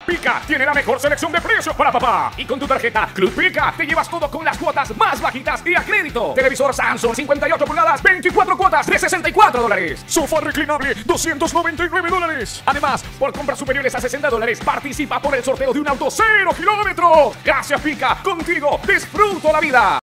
Pica tiene la mejor selección de precios para papá. Y con tu tarjeta Club Pica te llevas todo con las cuotas más bajitas y a crédito. Televisor Samsung 58 pulgadas, 24 cuotas de $64. Sofá reclinable, $299. Además, por compras superiores a $60, participa por el sorteo de un auto 0 kilómetros. Gracias Pica, contigo disfruto la vida.